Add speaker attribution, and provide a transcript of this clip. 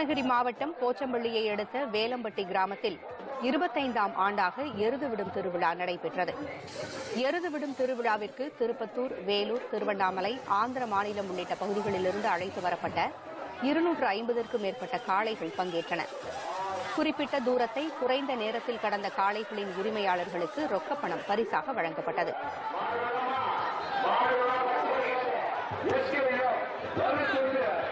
Speaker 1: கிருஷ்ணகிரி மாவட்டம் போச்சம்பள்ளியை அடுத்த வேலம்பட்டி கிராமத்தில் 25ஆம் ஆண்டாக எருதுவிடும் திருவிழா நடைபெற்றது. எருதுவிடும் திருவிழாவிற்கு திருப்பத்தூர், வேலூர், திருவண்ணாமலை, ஆந்திர மாநிலம் உள்ளிட்ட பகுதிகளிலிருந்து அழைத்து வரப்பட்ட 250க்கும் மேற்பட்ட காளைகள் பங்கேற்றன. குறிப்பிட்ட தூரத்தை குறைந்த நேரத்தில் கடந்த காளைகளின் உரிமையாளர்களுக்கு ரொக்கப்பணம் பரிசாக வழங்கப்பட்டது.
Speaker 2: Let's get it up.